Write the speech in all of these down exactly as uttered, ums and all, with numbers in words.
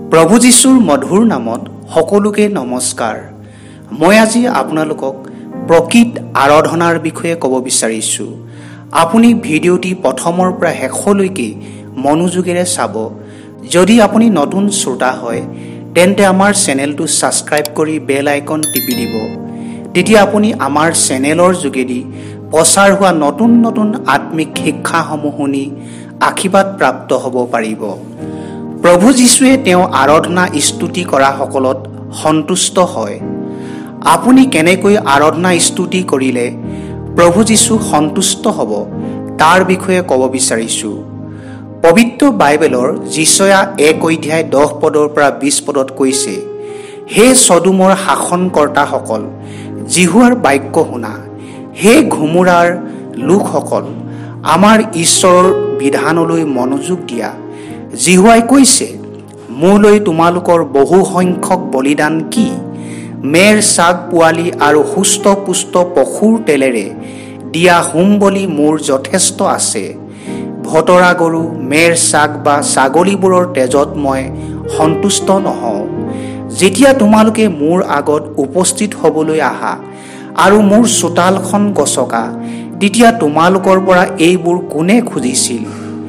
প্ৰভু যীশুৰ মধুৰ নামত সকলোকে নমস্কাৰ। মই আজি আপোনালোকক প্ৰকৃত আৰাধনাৰ বিষয়ে ক'ব বিচাৰিছোঁ। আপুনি ভিডিঅ'টি প্ৰথমৰ পৰা শেষলৈকে মনোযোগেৰে চাব। যদি আপুনি নতুন শ্ৰোতা হয় তেন্তে আমাৰ চেনেলটো ছাবস্ক্ৰাইব কৰি বেল আইকন টিপি দিব। তেতিয়া আপুনি আমাৰ চেনেলৰ যোগেদি প্ৰচাৰ হোৱা নতুন নতুন আত্মিক শিক্ষাসমূহ শুনি আশীৰ্বাদ প্ৰাপ্ত হ'ব পাৰিব। প্ৰভু যীশুৱে তেওঁ আৰাধনা স্তুতি কৰা সকলত সন্তুষ্ট হয়। আপুনি কেনেকৈ আৰাধনা স্তুতি কৰিলে প্ৰভু যীশু সন্তুষ্ট হ'ব তাৰ বিষয়ে ক'ব বিচাৰিছোঁ। পবিত্ৰ বাইবেলৰ যিচয়া এক অধ্যায় দহ পদৰ পৰা বিশ পদত কৈছে, হে চদুমৰ শাসনকৰ্তাসকল, জিহুৱাৰ বাক্য শুনা। হে ঘুমুৰাৰ লোকসকল, আমাৰ ঈশ্বৰৰ বিধানলৈ মনোযোগ দিয়া। জিহুৱাই কৈছে, মোলৈ তোমালোকৰ বহু সংখ্যক বলিদান কি? মেৰ চাগ পোৱালি আৰু সুস্থ পুষ্ট পশুৰ তেলেৰে দিয়া হোম বলি মোৰ যথেষ্ট আছে। ভতৰা গৰু, মেৰ চাগ বা ছাগলীবোৰৰ তেজত মই সন্তুষ্ট নহওঁ। যেতিয়া তোমালোকে মোৰ আগত উপস্থিত হ'বলৈ আহা আৰু মোৰ চোতালখন গছকা, তেতিয়া তোমালোকৰ পৰা এইবোৰ কোনে খুজিছিল?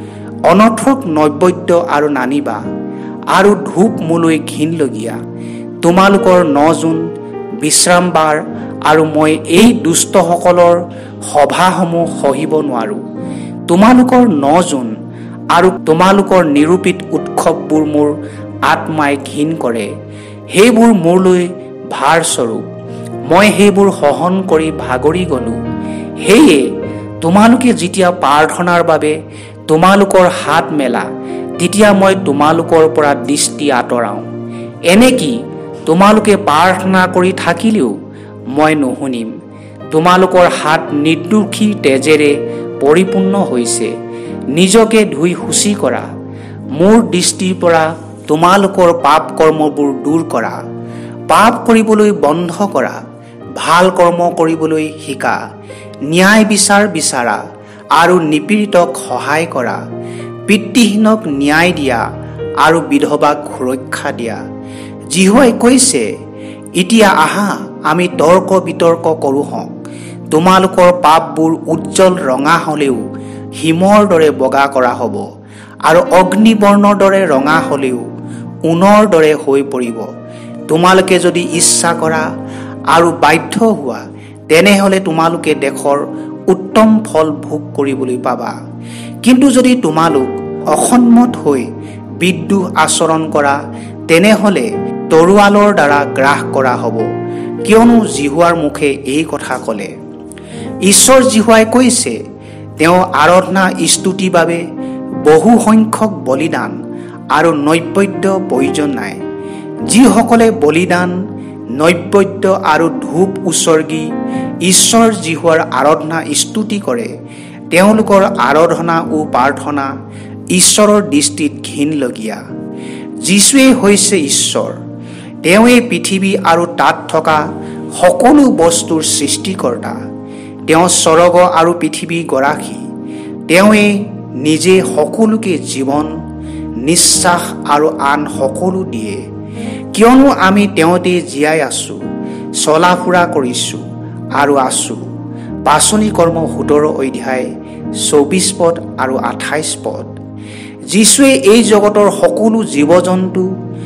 অনৰ্থক নৈবদ্য আৰু নানিবা, আৰু ধূপ মোলৈ ঘিনলগীয়া। তোমালোকৰ ন জুন বিশ্ৰামবাৰ আৰু মই এই দুষ্টসকলৰ সভাসমূহ সহিব নোৱাৰোঁ। তোমালোকৰ ন জুন আৰু তোমালোকৰ নিৰূপিত উৎসৱবোৰ মোৰ আত্মাই ঘিন কৰে। সেইবোৰ মোৰলৈ ভাৰস্বৰূপ, মই সেইবোৰ সহন কৰি ভাগৰি গ'লোঁ। সেয়ে তোমালোকে যেতিয়া প্ৰাৰ্থনাৰ বাবে তোমালোকৰ হাত মেলা, তেতিয়া মই তোমালোকৰ পৰা দৃষ্টি আঁতৰাওঁ। এনেকি তোমালোকে প্ৰাৰ্থনা কৰি থাকিলেও মই নুশুনিম। তোমালোকৰ হাত নিৰ্দোষীৰ তেজেৰে পৰিপূৰ্ণ হৈছে। নিজকে ধুই শুচি কৰা। মোৰ দৃষ্টিৰ পৰা তোমালোকৰ পাপ কৰ্মবোৰ দূৰ কৰা। পাপ কৰিবলৈ বন্ধ কৰা, ভাল কৰ্ম কৰিবলৈ শিকা। ন্যায় বিচাৰ বিচাৰা আৰু নিপীড়িতক সহায় কৰা। পিতৃহীনক ন্যায় দিয়া আৰু বিধৱাক সুৰক্ষা দিয়া। জিহুৱাই কৈছে, এতিয়া আহা আমি তৰ্ক বিতৰ্ক কৰোঁ হওক। তোমালোকৰ পাপবোৰ উজ্জ্বল ৰঙা হ'লেও হিমৰ দৰে বগা কৰা হ'ব, আৰু অগ্নিবৰ্ণৰ দৰে ৰঙা হ'লেও ঊণৰ দৰে হৈ পৰিব। তোমালোকে যদি ইচ্ছা কৰা আৰু বাধ্য হোৱা, তেনেহ'লে তোমালোকে দেশৰ উত্তম ফল ভোগ কৰিবলৈ পাবা। কিন্তু যদি তোমালোক অসন্মত হৈ বিদ্ৰোহ আচৰণ কৰা, তেনেহ'লে তৰোৱালৰ দ্বাৰা গ্ৰাস কৰা হ'ব, কিয়নো জিহুৱাৰ মুখে এই কথা ক'লে। ঈশ্বৰ জিহুৱাই কৈছে, তেওঁ আৰাধনা স্তুতিৰ বাবে বহু সংখ্যক বলিদান আৰু নৈবদ্য প্ৰয়োজন নাই। যিসকলে বলিদান, নৈবদ্য আৰু ধূপ উচৰ্গি ঈশ্বৰ জিহুৱাৰ আৰাধনা স্তুতি কৰে, তেওঁলোকৰ আৰাধনা ও প্ৰাৰ্থনা ঈশ্বৰৰ দৃষ্টিত ঘিনলগীয়া। যীশুৱেই হৈছে ঈশ্বৰ। তেওঁৱেই পৃথিৱী আৰু তাত থকা সকলো বস্তুৰ সৃষ্টিকৰ্তা। তেওঁ স্বৰ্গ আৰু পৃথিৱীৰ গৰাকী। তেওঁৱেই নিজে সকলোকে জীৱন, নিশ্বাস আৰু আন সকলো দিয়ে। কিয়নো আমি তেওঁতে জীয়াই আছোঁ, চলা ফুৰা কৰিছোঁ আৰু আছোঁ। পাচনি কৰ্ম সোতৰ অধ্যায় চৌবিছ পদ আৰু আঠাইছ পদ। যীশুৱে এই জগতৰ সকলো জীৱ জন্তু,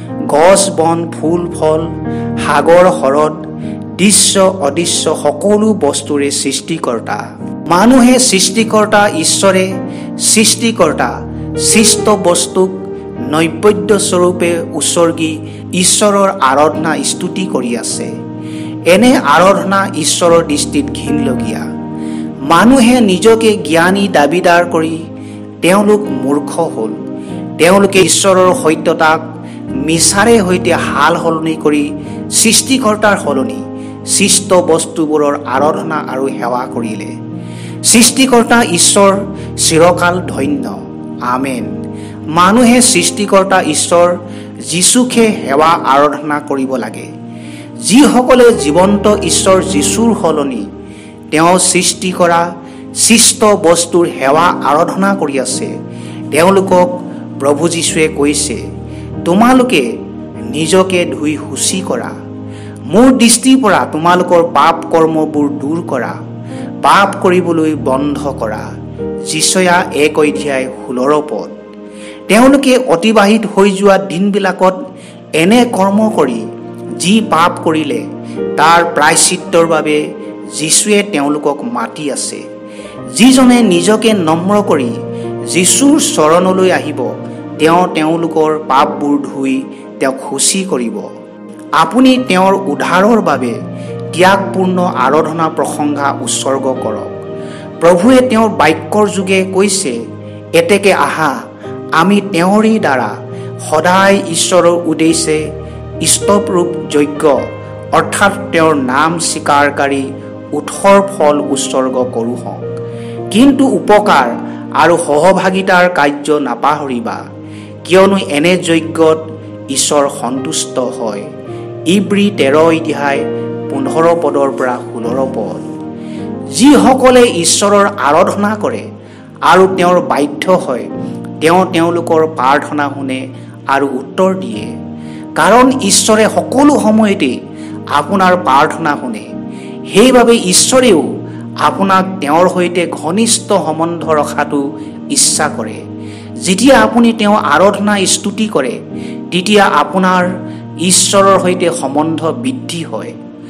গছ বন, ফুল ফল, সাগৰ হ্ৰদ, দৃশ্য অদৃশ্য সকলো বস্তুৰে সৃষ্টিকৰ্তা। মানুহে সৃষ্টিকৰ্তা ঈশ্বৰে সৃষ্টিকৰ্তা সৃষ্ট বস্তুক নৈবদ্য স্বৰূপে উচৰ্গি ঈশ্বৰৰ আৰাধনা স্তুতি কৰি আছে। এনে আৰাধনা ঈশ্বৰৰ দৃষ্টিত ঘিনলগীয়া। মানুহে নিজকে জ্ঞানী দাবীদাৰ কৰি তেওঁলোক মূৰ্খ হ'ল। তেওঁলোকে ঈশ্বৰৰ সত্যতাক মিছাৰে সৈতে হাল সলনি কৰি সৃষ্টিকৰ্তাৰ সলনি সৃষ্ট বস্তুবোৰৰ আৰাধনা আৰু সেৱা কৰিলে। সৃষ্টিকৰ্তা ঈশ্বৰ চিৰকাল ধন্য। আমেন। মানুহে সৃষ্টিকৰ্তা ঈশ্বৰ যীশুকে সেৱা আৰাধনা কৰিব লাগে। যিসকলে জীৱন্ত ঈশ্বৰ যীশুৰ সলনি তেওঁ সৃষ্টি কৰা সৃষ্ট বস্তুৰ সেৱা আৰাধনা কৰি আছে, তেওঁলোকক প্ৰভু যীশুৱে কৈছে, তোমালোকে নিজকে ধুই শুচি কৰা। মোৰ দৃষ্টিৰ পৰা তোমালোকৰ পাপ কৰ্মবোৰ দূৰ কৰা, পাপ কৰিবলৈ বন্ধ কৰা। যিচয়া এক অধ্যায় ষোল্লৰ পদ। তেওঁলোকে অতিবাহিত হৈ যোৱা দিনবিলাকত এনে কৰ্ম কৰি যি পাপ কৰিলে তাৰ প্ৰায়শ্চিত্তৰ বাবে যীশুৱে তেওঁলোকক মাতি আছে। যিজনে নিজকে নম্ৰ কৰি যীশুৰ চৰণলৈ আহিব, তেওঁ তেওঁলোকৰ পাপবোৰ ধুই তেওঁক শুচি কৰিব। আপুনি তেওঁৰ উদ্ধাৰৰ বাবে ত্যাগপূৰ্ণ আৰাধনা প্ৰশংসা উৎসৰ্গ কৰক। প্ৰভুৱে তেওঁৰ বাক্যৰ যোগে কৈছে, এতেকে আহা, আমি তেওঁৰে দ্বাৰা সদায় ঈশ্বৰৰ উদ্দেশ্যে স্তৱৰূপ যজ্ঞ অৰ্থাৎ তেওঁৰ নাম স্বীকাৰকাৰী উঠৰ ফল উৎসৰ্গ কৰোঁ হওক। কিন্তু উপকাৰ আৰু সহভাগিতাৰ কাৰ্য নাপাহৰিবা, কিয়নো এনে যজ্ঞত ঈশ্বৰ সন্তুষ্ট হয়। ইব্ৰী তেৰ অধ্যায় পোন্ধৰ পদৰ পৰা ষোল্ল পদ। যিসকলে ঈশ্বৰৰ আৰাধনা কৰে আৰু তেওঁৰ বাধ্য হয়, তেওঁ তেওঁলোকৰ প্ৰাৰ্থনা শুনে আৰু উত্তৰ দিয়ে। কাৰণ ঈশ্বৰে সকলো সময়তে আপোনাৰ প্ৰাৰ্থনা শুনে। সেইবাবে ঈশ্বৰেও আপোনাক তেওঁৰ সৈতে ঘনিষ্ঠ সম্বন্ধ ৰখাটো ইচ্ছা কৰে। যেতিয়া আপুনি তেওঁ আৰাধনা স্তুতি কৰে, তেতিয়া আপোনাৰ ঈশ্বৰৰ সৈতে সম্বন্ধ বৃদ্ধি হয়।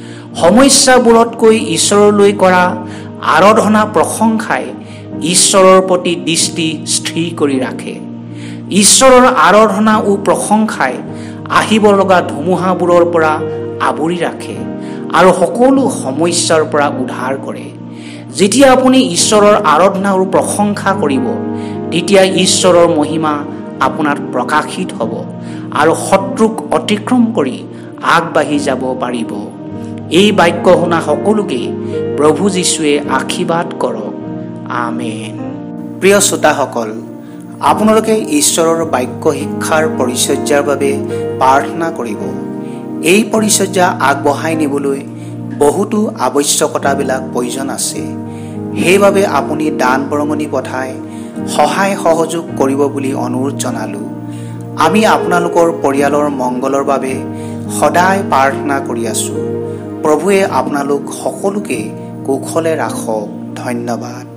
সমস্যাবোৰতকৈ ঈশ্বৰলৈ কৰা আৰাধনা প্ৰশংসাই ঈশ্বৰৰ প্ৰতি দৃষ্টি স্থিৰ কৰি ৰাখে। ঈশ্বৰৰ আৰাধনা ও প্ৰশংসাই আহিব লগা ধুমুহাবোৰৰ পৰা আৱৰি ৰাখে আৰু সকলো সমস্যাৰ পৰা উদ্ধাৰ কৰে। যেতিয়া আপুনি ঈশ্বৰৰ আৰাধনা আৰু প্ৰশংসা কৰিব, তেতিয়া ঈশ্বৰৰ মহিমা আপোনাত প্ৰকাশিত হ'ব আৰু শত্ৰুক অতিক্ৰম কৰি আগবাঢ়ি যাব পাৰিব। এই বাক্য শুনা সকলোকে প্ৰভু যীশুৱে আশীৰ্বাদ কৰক। আমেন। প্ৰিয় শ্ৰোতাসকল, আপোনালোকে ঈশ্বৰৰ বাক্য শিক্ষাৰ পৰিচৰ্যাৰ বাবে প্ৰাৰ্থনা কৰিব। এই পৰিচৰ্যা আগবঢ়াই নিবলৈ বহুতো আৱশ্যকতাবিলাক প্ৰয়োজন আছে। সেইবাবে আপুনি দান বৰঙণি পঠাই সহায় সহযোগ কৰিব বুলি অনুৰোধ জনালোঁ। আমি আপোনালোকৰ পৰিয়ালৰ মংগলৰ বাবে সদায় প্ৰাৰ্থনা কৰি আছোঁ। প্ৰভুৱে আপোনালোক সকলোকে কুশলে ৰাখক। ধন্যবাদ।